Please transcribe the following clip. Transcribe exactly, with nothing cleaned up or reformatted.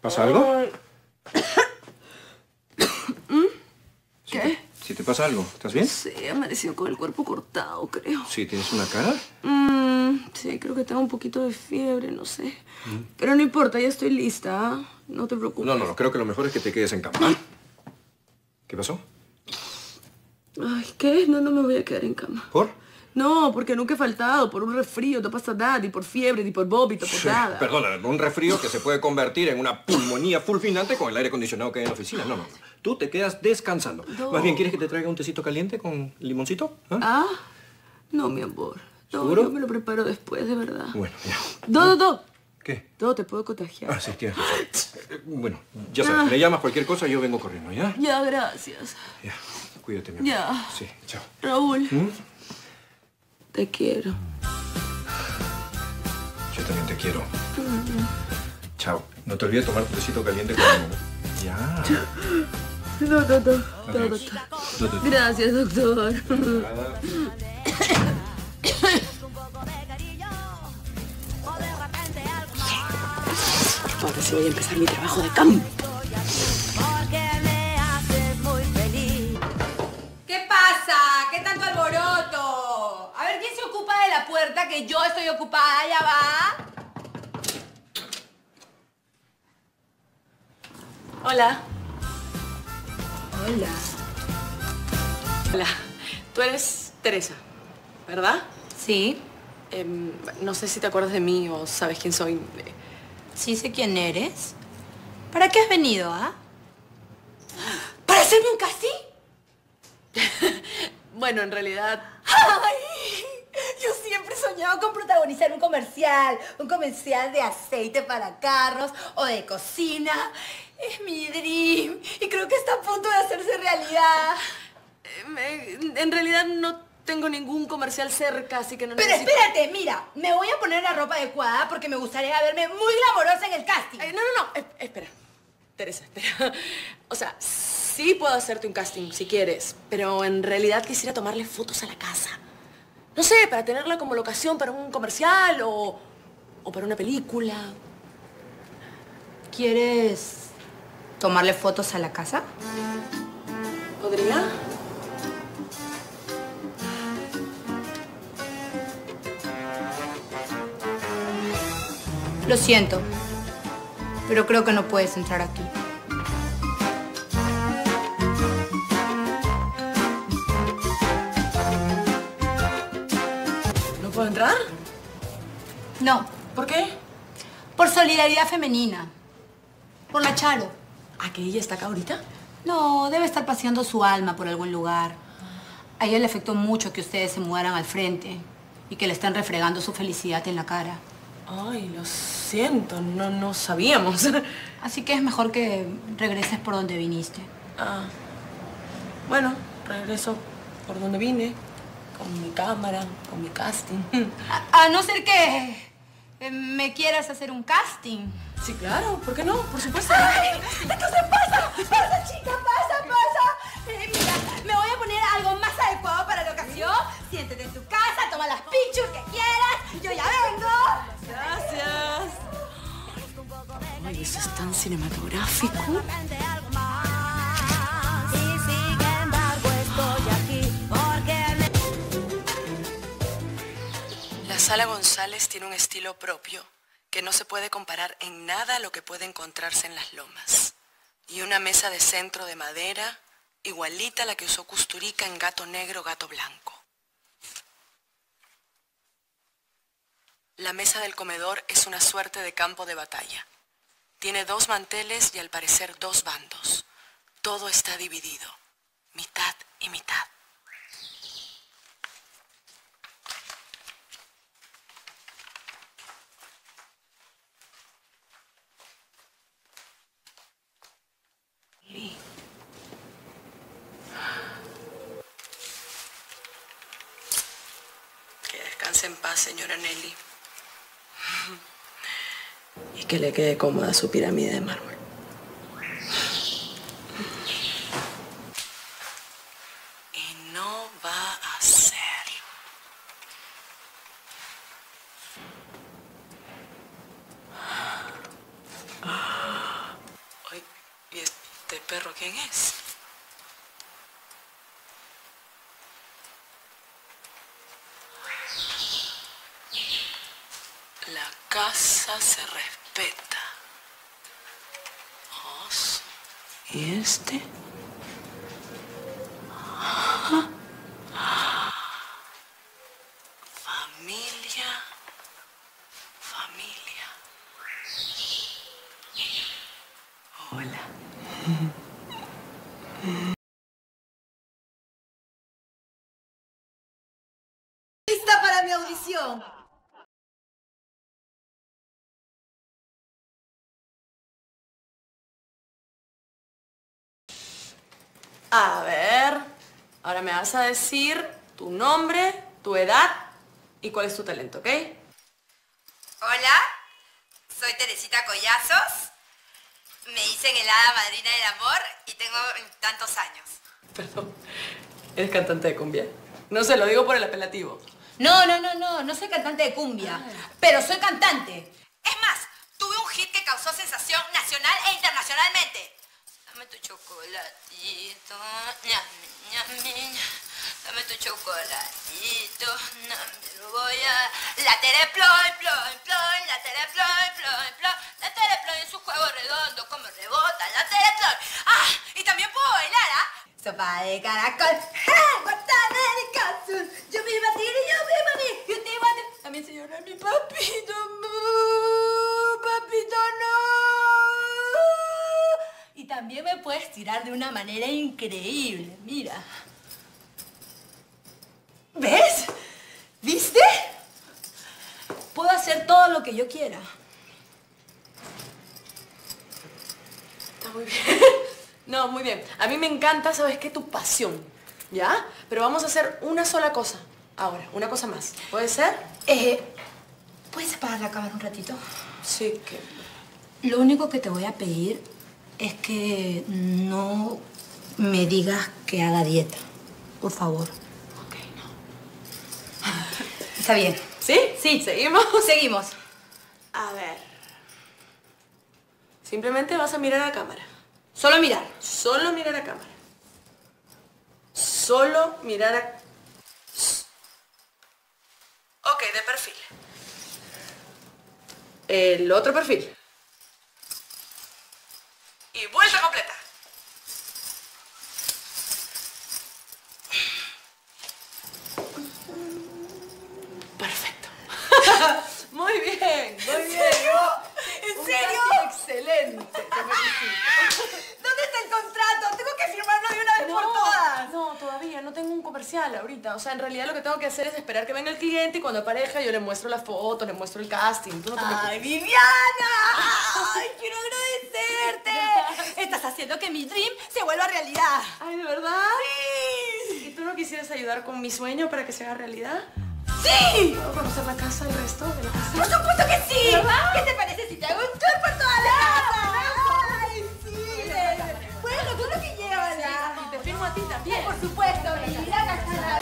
¿Pasa algo? ¿Mm? Si ¿Qué? te, si te pasa algo, ¿estás bien? Sí, amaneció con el cuerpo cortado, creo. Sí, ¿tienes una cara? Mm, sí, creo que tengo un poquito de fiebre, no sé. Mm. Pero no importa, ya estoy lista. ¿eh? No te preocupes. No, no, no, creo que lo mejor es que te quedes en cama. ¿Qué pasó? Ay, ¿qué? No, no me voy a quedar en cama. ¿Por? No, porque nunca he faltado. Por un resfrío, no pasa nada. Ni por fiebre, ni por vómito, por Sí, nada. perdona, un resfrío que se puede convertir en una pulmonía fulminante con el aire acondicionado que hay en la oficina. No, no, no. Tú te quedas descansando. No. Más bien, ¿quieres que te traiga un tecito caliente con limoncito? ¿Ah? ¿Ah? No, mi amor. No, ¿Seguro? Yo me lo preparo después, de verdad. Bueno, ya. Do, do, do. ¿Qué? Do, te puedo contagiar. Ah, sí, tienes razón. Eh, bueno, ya sabes, ah. me llamas cualquier cosa y yo vengo corriendo, ¿ya? Ya, gracias. Ya, cuídate, mi amor. Ya. Sí, chao. Raúl. ¿Mm? Te quiero. Yo también te quiero. Mm. Chao. No te olvides tomar tu tecito caliente conmigo. Ya. No, no, no. Okay. no, doctor. Gracias, doctor. Ahora sí voy a empezar mi trabajo de campo. ¿Qué pasa? ¿Qué tanto alboroto? A ver, ¿quién se ocupa de la puerta? Que yo estoy ocupada, ya va. Hola. Hola. Hola. Tú eres Teresa, ¿verdad? Sí. Eh, no sé si te acuerdas de mí o sabes quién soy. Sí sé quién eres. ¿Para qué has venido, ah? ¿Para hacerme un casting? Bueno, en realidad... ¡Ay! Yo siempre he soñado con protagonizar un comercial. Un comercial de aceite para carros o de cocina. Es mi dream. Y creo que está a punto de hacerse realidad. Eh, en realidad no tengo ningún comercial cerca, así que no Pero necesito... espérate, mira. Me voy a poner la ropa adecuada porque me gustaría verme muy glamorosa en el casting. Eh, no, no, no. Eh, espera. Teresa, espera. O sea, sí puedo hacerte un casting si quieres, pero en realidad quisiera tomarle fotos a la casa. No sé, para tenerla como locación para un comercial o, o para una película. ¿Quieres tomarle fotos a la casa? ¿Podría? Lo siento, pero creo que no puedes entrar aquí. ¿No puedo entrar? No. ¿Por qué? Por solidaridad femenina. Por la Charo. ¿A que ella está acá ahorita? No, debe estar paseando su alma por algún lugar. A ella le afectó mucho que ustedes se mudaran al frente y que le están refregando su felicidad en la cara. Ay, lo siento, no, no sabíamos. Así que es mejor que regreses por donde viniste. Ah, bueno, regreso por donde vine, con mi cámara, con mi casting. A, a no ser que eh, me quieras hacer un casting. Sí, claro, ¿por qué no? Por supuesto. ¡Ay! Entonces pasa, pasa, chica, pasa, pasa. Eh, mira, me voy a poner algo más adecuado para la ocasión. Siéntete en tu casa, toma las pictures que quieras. Yo ya vengo. Gracias. Ay, eso es tan cinematográfico. La Sala González tiene un estilo propio que no se puede comparar en nada a lo que puede encontrarse en Las Lomas. Y una mesa de centro de madera igualita a la que usó Kusturica en Gato Negro, Gato Blanco. La mesa del comedor es una suerte de campo de batalla. Tiene dos manteles y al parecer dos bandos. Todo está dividido, mitad y mitad. Que descanse en paz, señora Nelly. Y que le quede cómoda su pirámide de mármol. Y no va a ser. perro quién es? La casa se respeta. Oso. ¿Y este? Familia. Familia. Hola. ¿Lista para mi audición? A ver, ahora me vas a decir tu nombre, tu edad y cuál es tu talento, ¿ok? Hola, soy Teresita Collazos. Me dicen el hada madrina del amor y tengo tantos años. Perdón, ¿eres cantante de cumbia? No sé, lo digo por el apelativo. No, no, no, no, no soy cantante de cumbia, ah. pero soy cantante. Es más, tuve un hit que causó sensación nacional e internacionalmente. Dame tu chocolatito, ñami, ñami, dame tu chocolatito, no me lo voy a... La Tere ploy, ploy, ploy, la Tere ploy, ploy, ploy, la Tere ploy en su juego redondo, como rebota, la Tere ploy. ¡Ah! Y también puedo bailar, ¿ah? Sopa de caracol, ¡ja! Guatana de calzón, yo me batir y yo me batir, yo te batir. También se llora mi papito, papito no. Y también me puedes tirar de una manera increíble, mira. ¿Ves? ¿Viste? Puedo hacer todo lo que yo quiera. Está muy bien. No, muy bien. A mí me encanta, ¿sabes qué? Tu pasión, ¿ya? Pero vamos a hacer una sola cosa ahora, una cosa más. ¿Puede ser? Eh, ¿puedes apagar la cámara un ratito? Sí, que... Lo único que te voy a pedir es que no me digas que haga dieta. Por favor. Ok, no. Está bien. ¿Sí? Sí. ¿Seguimos? Seguimos. A ver. Simplemente vas a mirar a la cámara. Solo mirar. Solo mirar a cámara. Solo mirar a... Ok, de perfil. El otro perfil. Y vuelta completa. Perfecto. Muy bien, muy ¿En bien. serio? ¿En Un serio? casting excelente. Te felicito. ¿Dónde está el contrato? Tengo que firmarlo de una vez No, por todas. no, todavía no tengo un comercial ahorita. O sea, en realidad lo que tengo que hacer es esperar que venga el cliente y cuando aparezca yo le muestro la foto, le muestro el casting. Tú no te ¡Ay, Viviana! ¡Ay, quiero agradecerte! Estás haciendo que mi dream se vuelva realidad. Ay, ¿de verdad? ¡Sí! ¿Y tú no quisieras ayudar con mi sueño para que se haga realidad? ¡Sí! ¿Puedo conocer la casa, el resto de la casa? ¡Por supuesto que sí! ¿Verdad? ¿Qué te parece si te hago un tour por toda la casa? ¡Ay, sí! Bueno, tú lo que llevas ya. Y te firmo a ti también. Por supuesto, mi vida,